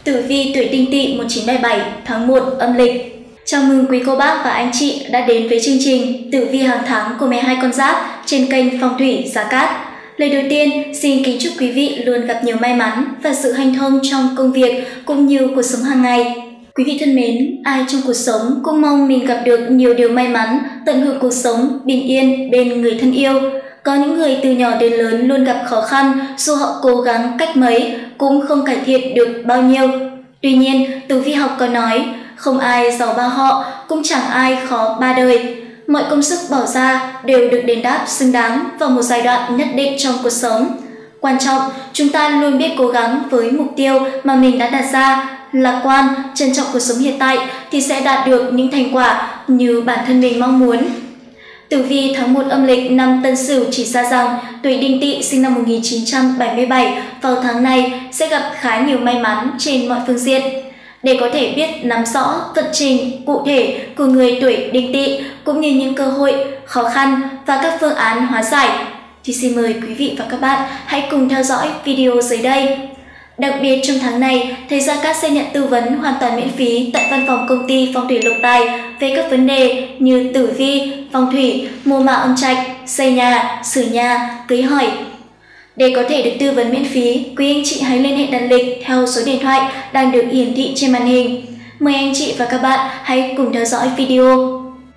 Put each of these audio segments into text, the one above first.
Tử vi tuổi Đinh Tỵ 1977 tháng 1 âm lịch. Chào mừng quý cô bác và anh chị đã đến với chương trình Tử vi hàng tháng của 12 con giáp trên kênh Phong thủy Gia Cát. Lời đầu tiên, xin kính chúc quý vị luôn gặp nhiều may mắn và sự hanh thông trong công việc cũng như cuộc sống hàng ngày. Quý vị thân mến, ai trong cuộc sống cũng mong mình gặp được nhiều điều may mắn, tận hưởng cuộc sống bình yên bên người thân yêu. Có những người từ nhỏ đến lớn luôn gặp khó khăn, dù họ cố gắng cách mấy cũng không cải thiện được bao nhiêu. Tuy nhiên, tử vi học có nói, không ai giàu ba họ, cũng chẳng ai khó ba đời. Mọi công sức bỏ ra đều được đền đáp xứng đáng vào một giai đoạn nhất định trong cuộc sống. Quan trọng, chúng ta luôn biết cố gắng với mục tiêu mà mình đã đặt ra, lạc quan, trân trọng cuộc sống hiện tại thì sẽ đạt được những thành quả như bản thân mình mong muốn. Tử vi tháng 1 âm lịch năm Tân Sửu chỉ ra rằng tuổi Đinh Tỵ sinh năm 1977 vào tháng này sẽ gặp khá nhiều may mắn trên mọi phương diện. Để có thể biết nắm rõ vận trình cụ thể của người tuổi Đinh Tỵ cũng như những cơ hội, khó khăn và các phương án hóa giải, thì xin mời quý vị và các bạn hãy cùng theo dõi video dưới đây. Đặc biệt trong tháng này, thầy Gia Cát sẽ nhận tư vấn hoàn toàn miễn phí tại văn phòng công ty Phong thủy Lộc Tài về các vấn đề như tử vi, phong thủy, mùa mạo âm trạch, xây nhà, sửa nhà, cưới hỏi. Để có thể được tư vấn miễn phí, quý anh chị hãy liên hệ đặt lịch theo số điện thoại đang được hiển thị trên màn hình. Mời anh chị và các bạn hãy cùng theo dõi video.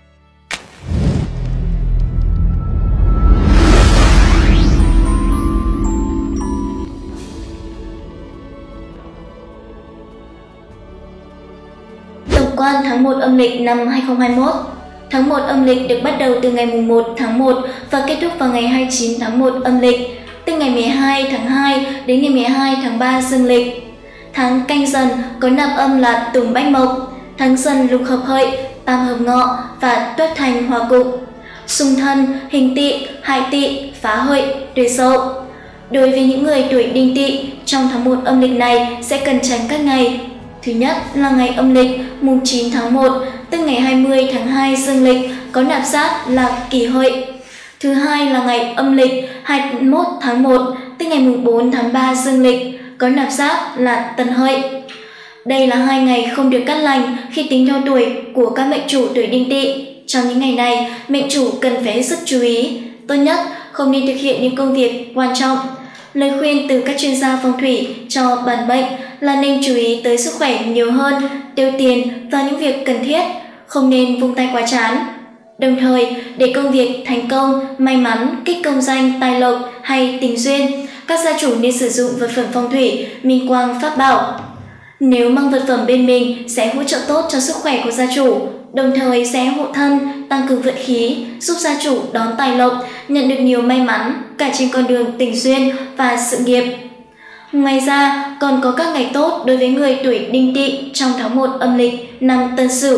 Tổng quan tháng 1 âm lịch năm 2021. Tháng 1 âm lịch được bắt đầu từ ngày 1 tháng 1 và kết thúc vào ngày 29 tháng 1 âm lịch, từ ngày 12 tháng 2 đến ngày 12 tháng 3 dương lịch. Tháng Canh Dần có nạp âm là Tùng Bách Mộc, tháng Dần lục hợp Hợi, tam hợp Ngọ và Tuất Thành hòa cục. Xung thân Hình Tỵ, Hại Tỵ, Phá Hợi, Tuổi Dậu. Đối với những người tuổi Đinh Tỵ, trong tháng 1 âm lịch này sẽ cần tránh các ngày. Thứ nhất là ngày âm lịch mùng 9 tháng 1, tức ngày 20 tháng 2 dương lịch có nạp giáp là Kỷ Hợi. Thứ hai là ngày âm lịch 21 tháng 1, tức ngày mùng 4 tháng 3 dương lịch có nạp giáp là Tân Hợi. Đây là hai ngày không được cát lành khi tính theo tuổi của các mệnh chủ tuổi Đinh Tỵ. Trong những ngày này, mệnh chủ cần phải hết sức chú ý. Tốt nhất không nên thực hiện những công việc quan trọng. Lời khuyên từ các chuyên gia phong thủy cho bản mệnh là nên chú ý tới sức khỏe nhiều hơn, tiêu tiền và những việc cần thiết, không nên vung tay quá chán. Đồng thời, để công việc thành công, may mắn, kích công danh, tài lộc hay tình duyên, các gia chủ nên sử dụng vật phẩm phong thủy, minh quang pháp bảo. Nếu mang vật phẩm bên mình sẽ hỗ trợ tốt cho sức khỏe của gia chủ, đồng thời sẽ hộ thân, tăng cường vận khí, giúp gia chủ đón tài lộc, nhận được nhiều may mắn cả trên con đường tình duyên và sự nghiệp. Ngoài ra, còn có các ngày tốt đối với người tuổi Đinh Tỵ trong tháng 1 âm lịch năm Tân Sửu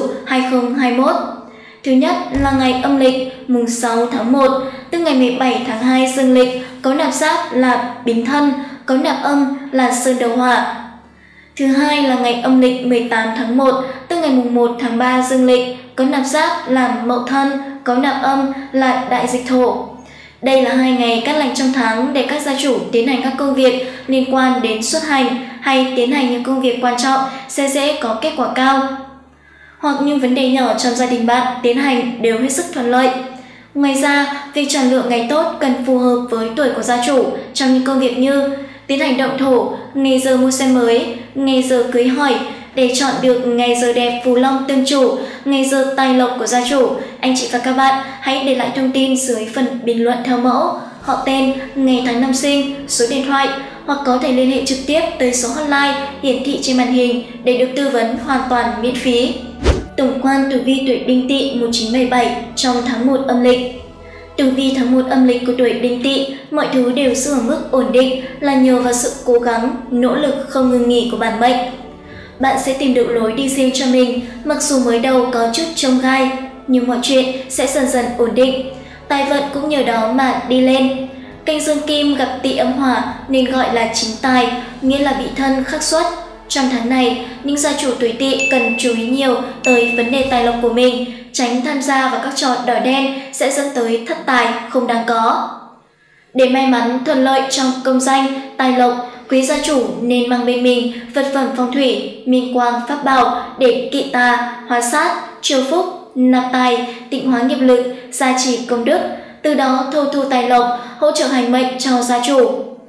2021. Thứ nhất là ngày âm lịch mùng 6 tháng 1, tức ngày 17 tháng 2 dương lịch có nạp giáp là Bính Thân, có nạp âm là Sơn Đầu Hỏa. Thứ hai là ngày âm lịch 18 tháng 1, tức ngày mùng 1 tháng 3 dương lịch có nạp giáp là Mậu Thân, có nạp âm là Đại Dịch Thổ. Đây là hai ngày cát lành trong tháng để các gia chủ tiến hành các công việc liên quan đến xuất hành hay tiến hành những công việc quan trọng sẽ dễ có kết quả cao. Hoặc những vấn đề nhỏ trong gia đình bạn tiến hành đều hết sức thuận lợi. Ngoài ra, việc chọn lựa ngày tốt cần phù hợp với tuổi của gia chủ trong những công việc như tiến hành động thổ, ngày giờ mua xe mới, ngày giờ cưới hỏi. Để chọn được ngày giờ đẹp phù long tương chủ, ngày giờ tài lộc của gia chủ, anh chị và các bạn hãy để lại thông tin dưới phần bình luận theo mẫu, họ tên, ngày tháng năm sinh, số điện thoại, hoặc có thể liên hệ trực tiếp tới số hotline hiển thị trên màn hình để được tư vấn hoàn toàn miễn phí. Tổng quan tử vi tuổi Đinh Tỵ 1977 trong tháng 1 âm lịch. Tử vi tháng 1 âm lịch của tuổi Đinh Tỵ, mọi thứ đều giữ ở mức ổn định là nhờ vào sự cố gắng, nỗ lực không ngừng nghỉ của bản mệnh. Bạn sẽ tìm được lối đi riêng cho mình, mặc dù mới đầu có chút chông gai, nhưng mọi chuyện sẽ dần dần ổn định. Tài vận cũng nhờ đó mà đi lên. Canh dương kim gặp Tỵ âm hỏa nên gọi là chính tài, nghĩa là bị thân khắc xuất. Trong tháng này, những gia chủ tuổi Tỵ cần chú ý nhiều tới vấn đề tài lộc của mình, tránh tham gia vào các trò đỏ đen sẽ dẫn tới thất tài không đáng có. Để may mắn thuận lợi trong công danh, tài lộc, quý gia chủ nên mang bên mình vật phẩm phong thủy, minh quang, pháp bảo để kỵ tà, hóa sát, chiêu phúc, nạp tài, tịnh hóa nghiệp lực, gia trì công đức, từ đó thâu thu tài lộc, hỗ trợ hành mệnh cho gia chủ.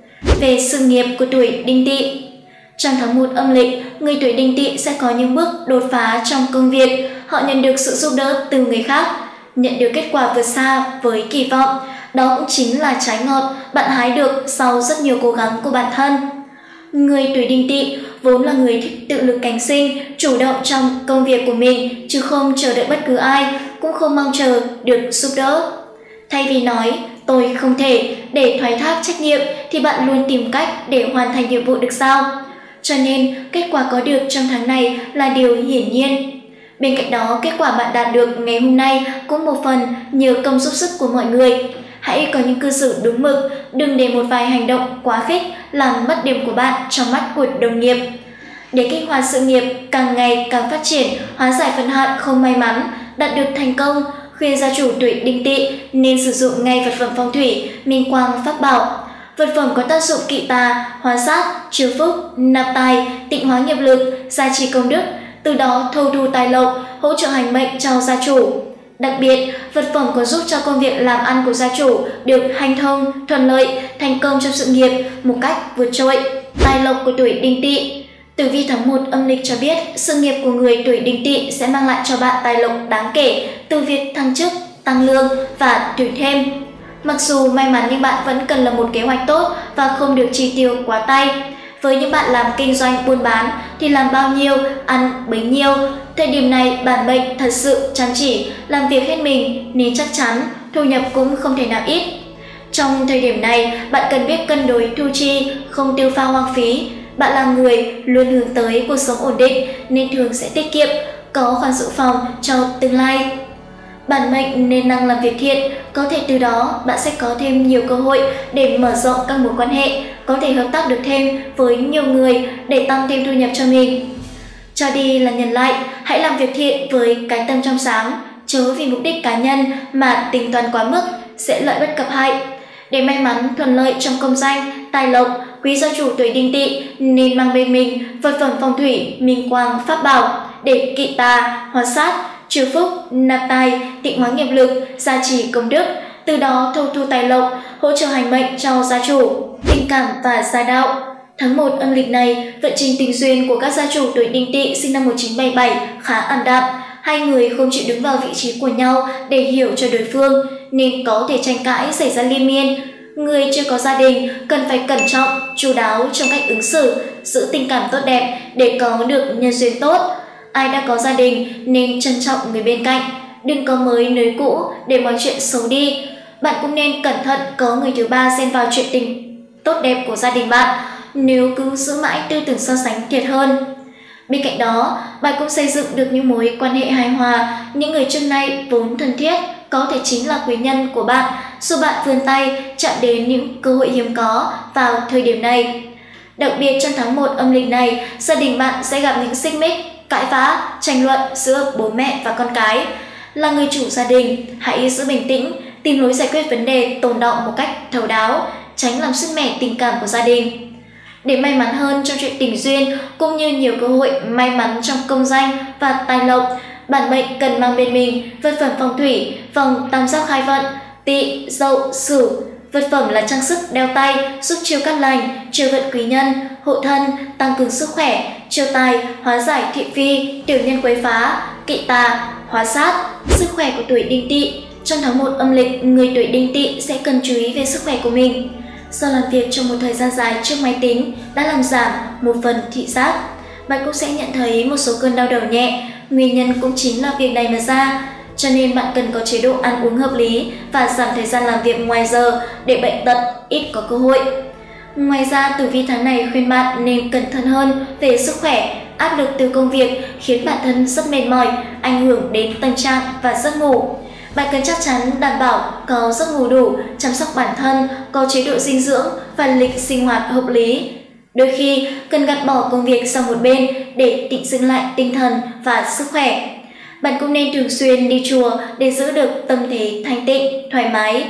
Về sự nghiệp của tuổi Đinh Tỵ, trong tháng 1 âm lịch, người tuổi Đinh Tỵ sẽ có những bước đột phá trong công việc, họ nhận được sự giúp đỡ từ người khác, nhận được kết quả vượt xa với kỳ vọng. Đó cũng chính là trái ngọt bạn hái được sau rất nhiều cố gắng của bản thân. Người tuổi Đinh Tỵ vốn là người thích tự lực cánh sinh, chủ động trong công việc của mình, chứ không chờ đợi bất cứ ai, cũng không mong chờ được giúp đỡ. Thay vì nói tôi không thể để thoái thác trách nhiệm thì bạn luôn tìm cách để hoàn thành nhiệm vụ được giao. Cho nên kết quả có được trong tháng này là điều hiển nhiên. Bên cạnh đó, kết quả bạn đạt được ngày hôm nay cũng một phần nhờ công giúp sức của mọi người. Hãy có những cư xử đúng mực, đừng để một vài hành động quá khích làm mất điểm của bạn trong mắt của đồng nghiệp. Để kích hoạt sự nghiệp càng ngày càng phát triển, hóa giải phần hạn không may mắn, đạt được thành công, khuyên gia chủ tuổi Đinh Tỵ nên sử dụng ngay vật phẩm phong thủy, minh quang, pháp bảo. Vật phẩm có tác dụng kỵ tà, hóa sát, chiêu phúc, nạp tài, tịnh hóa nghiệp lực, gia trì công đức, từ đó thâu thu tài lộc, hỗ trợ hành mệnh cho gia chủ. Đặc biệt, vật phẩm có giúp cho công việc làm ăn của gia chủ được hanh thông, thuận lợi, thành công trong sự nghiệp một cách vượt trội. Tài lộc của tuổi Đinh Tỵ. Tử vi tháng 1 âm lịch cho biết, sự nghiệp của người tuổi Đinh Tỵ sẽ mang lại cho bạn tài lộc đáng kể từ việc thăng chức, tăng lương và tuyển thêm. Mặc dù may mắn nhưng bạn vẫn cần là một kế hoạch tốt và không được chi tiêu quá tay. Với những bạn làm kinh doanh buôn bán thì làm bao nhiêu, ăn bấy nhiêu. Thời điểm này bản mệnh thật sự chăm chỉ, làm việc hết mình nên chắc chắn thu nhập cũng không thể nào ít. Trong thời điểm này, bạn cần biết cân đối thu chi, không tiêu pha hoang phí. Bạn là người luôn hướng tới cuộc sống ổn định nên thường sẽ tiết kiệm, có khoản dự phòng cho tương lai. Bản mệnh nên năng làm việc thiện, có thể từ đó bạn sẽ có thêm nhiều cơ hội để mở rộng các mối quan hệ, có thể hợp tác được thêm với nhiều người để tăng thêm thu nhập cho mình. Cho đi là nhận lại, hãy làm việc thiện với cái tâm trong sáng, chớ vì mục đích cá nhân mà tính toán quá mức sẽ lợi bất cập hại. Để may mắn thuận lợi trong công danh, tài lộc, quý gia chủ tuổi Đinh Tỵ nên mang bên mình vật phẩm phong thủy, minh quang, pháp bảo để kỵ tà, hóa sát, chiêu phúc, nạp tài, tịnh hóa nghiệp lực, gia trì công đức, từ đó thâu thu tài lộc, hỗ trợ hành mệnh cho gia chủ. Tình cảm và gia đạo. Tháng 1 âm lịch này, vận trình tình duyên của các gia chủ tuổi Đinh Tỵ sinh năm 1977 khá ảm đạm. Hai người không chịu đứng vào vị trí của nhau để hiểu cho đối phương, nên có thể tranh cãi xảy ra liên miên. Người chưa có gia đình cần phải cẩn trọng, chu đáo trong cách ứng xử, giữ tình cảm tốt đẹp để có được nhân duyên tốt. Ai đã có gia đình nên trân trọng người bên cạnh, đừng có mới nới cũ để mọi chuyện xấu đi. Bạn cũng nên cẩn thận có người thứ ba xen vào chuyện tình tốt đẹp của gia đình bạn, nếu cứ giữ mãi tư tưởng so sánh thiệt hơn. Bên cạnh đó, bạn cũng xây dựng được những mối quan hệ hài hòa, những người trước nay vốn thân thiết có thể chính là quý nhân của bạn, giúp bạn vươn tay chạm đến những cơ hội hiếm có vào thời điểm này. Đặc biệt trong tháng 1 âm lịch này, gia đình bạn sẽ gặp những xích mích, cãi vã, tranh luận giữa bố mẹ và con cái. Là người chủ gia đình, hãy giữ bình tĩnh, tìm lối giải quyết vấn đề tồn đọng một cách thấu đáo, tránh làm sứt mẻ tình cảm của gia đình. Để may mắn hơn trong chuyện tình duyên cũng như nhiều cơ hội may mắn trong công danh và tài lộc, bản mệnh cần mang bên mình vật phẩm phong thủy, vòng tam giác khai vận, Tỵ, Dậu, Sửu. Vật phẩm là trang sức đeo tay giúp chiêu cát lành, chiêu vận quý nhân, hộ thân, tăng cường sức khỏe, chiêu tài, hóa giải thị phi, tiểu nhân quấy phá, kỵ tà, hóa sát. Sức khỏe của tuổi Đinh Tỵ. Trong tháng 1 âm lịch, người tuổi Đinh Tỵ sẽ cần chú ý về sức khỏe của mình. Do làm việc trong một thời gian dài trước máy tính đã làm giảm một phần thị giác, bạn cũng sẽ nhận thấy một số cơn đau đầu nhẹ. Nguyên nhân cũng chính là việc này mà ra. Cho nên bạn cần có chế độ ăn uống hợp lý và giảm thời gian làm việc ngoài giờ để bệnh tật ít có cơ hội. Ngoài ra, tử vi tháng này khuyên bạn nên cẩn thận hơn về sức khỏe. Áp lực từ công việc khiến bản thân rất mệt mỏi, ảnh hưởng đến tâm trạng và giấc ngủ. Bạn cần chắc chắn đảm bảo có giấc ngủ đủ, chăm sóc bản thân, có chế độ dinh dưỡng và lịch sinh hoạt hợp lý. Đôi khi cần gạt bỏ công việc sang một bên để tịnh dưỡng lại tinh thần và sức khỏe. Bạn cũng nên thường xuyên đi chùa để giữ được tâm thế thanh tịnh, thoải mái.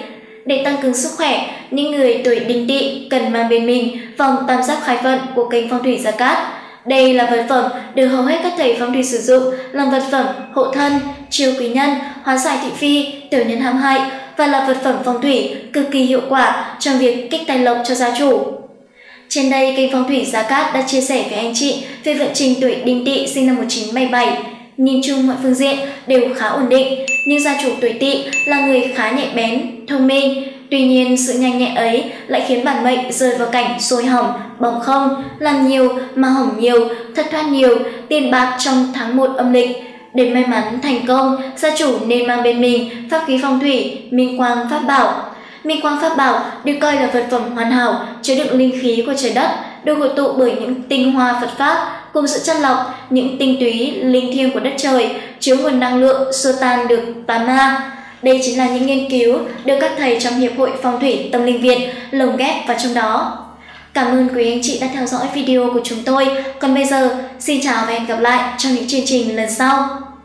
Để tăng cường sức khỏe, những người tuổi Đinh Tỵ cần mang bên mình vòng tam giác khai vận của kênh phong thủy Gia Cát. Đây là vật phẩm được hầu hết các thầy phong thủy sử dụng làm vật phẩm hộ thân, chiêu quý nhân, hóa giải thị phi, tiểu nhân hãm hại và là vật phẩm phong thủy cực kỳ hiệu quả trong việc kích tài lộc cho gia chủ. Trên đây, kênh phong thủy Gia Cát đã chia sẻ với anh chị về vận trình tuổi Đinh Tỵ sinh năm 1977. Nhìn chung mọi phương diện đều khá ổn định, nhưng gia chủ tuổi Tỵ là người khá nhạy bén, thông minh. Tuy nhiên, sự nhanh nhẹn ấy lại khiến bản mệnh rơi vào cảnh sôi hỏng, bỏng không, làm nhiều mà hỏng nhiều, thất thoát nhiều tiền bạc trong tháng 1 âm lịch. Để may mắn thành công, gia chủ nên mang bên mình pháp khí phong thủy Minh Quang Pháp Bảo. Minh Quang Pháp Bảo được coi là vật phẩm hoàn hảo, chứa đựng linh khí của trời đất, được hội tụ bởi những tinh hoa Phật pháp cùng sự chắt lọc những tinh túy linh thiêng của đất trời, chứa nguồn năng lượng xua tan được tà ma. Đây chính là những nghiên cứu được các thầy trong Hiệp hội Phong thủy Tâm linh Việt lồng ghép vào trong đó. Cảm ơn quý anh chị đã theo dõi video của chúng tôi. Còn bây giờ, xin chào và hẹn gặp lại trong những chương trình lần sau.